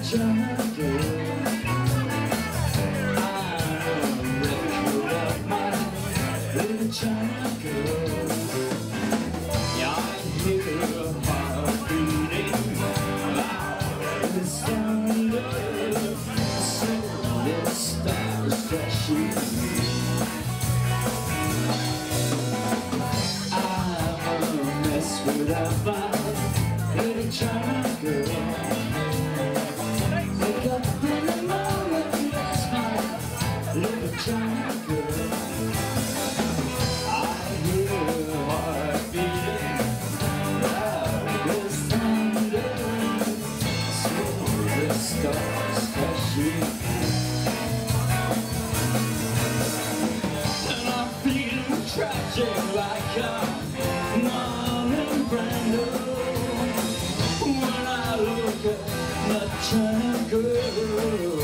China girl. I'm a record of my little China girl. Yeah, I hear her heart beating loud in the sound of so little stars flashing. I'm a mess without my little China girl. Wake up in the morning, that's my little China girl. I hear her heart beating loud as thunder, so the stars flashing. And I'm feeling tragic like I'm Marlon Brando when I look at the China girl.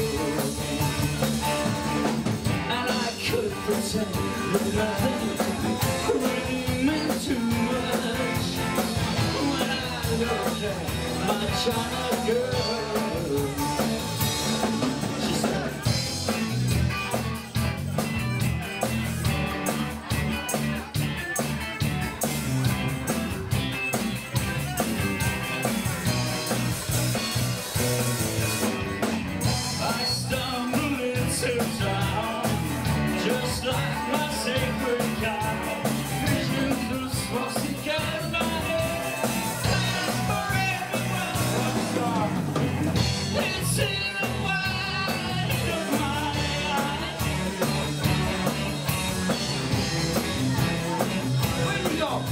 And I could pretend that nothing really meant too much when I look at my China girl. She said, I stumble into town just like my sacred cow. Visions of swastika in my head, plans for everyone what's wrong. It's in the white of my eyes. Where we go?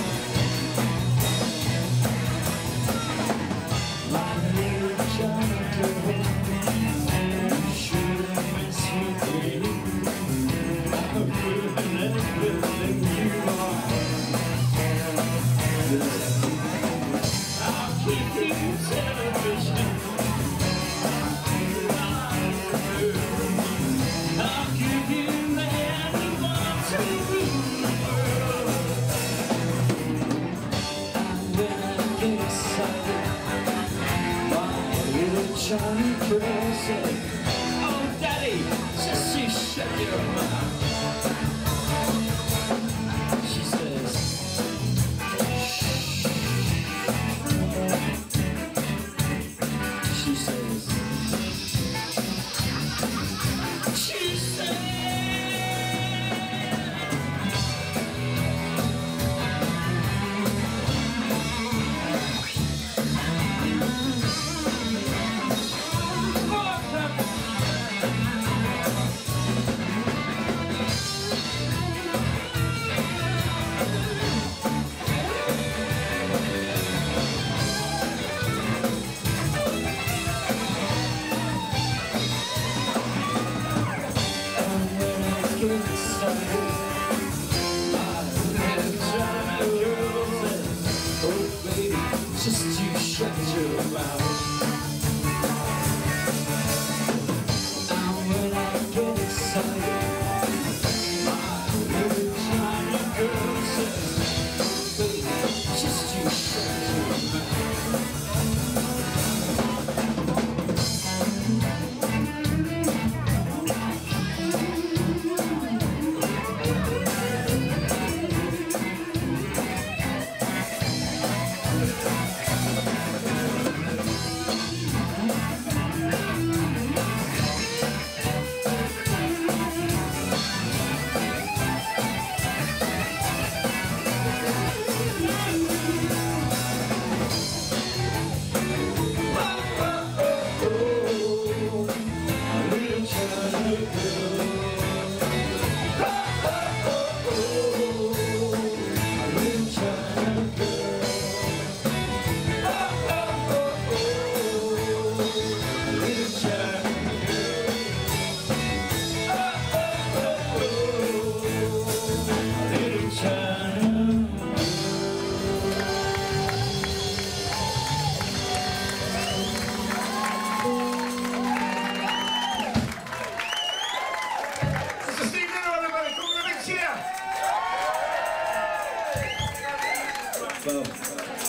My little China girl, you shouldn't mess with me. I'm ruining everything you are. I'll keep you television. I'll give you the hand you want to rule the world. And when I get excited, my little China girl said, "Oh, Daddy, just you shut your mouth." She says, "Shh." She says, she said, get excited, my little China girl says, "Oh baby, just you shut your mouth." And when I get excited, my little China girl says, "Oh baby, just you shut your mouth." Boom.